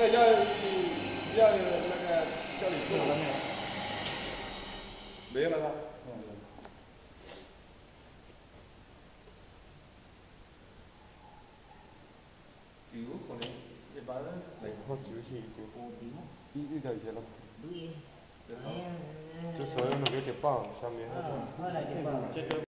要那个叫你做了没有？没有了是吧？有可能一般来靠酒去就遇到一些了。 对。 就所有那个就爆下面那种。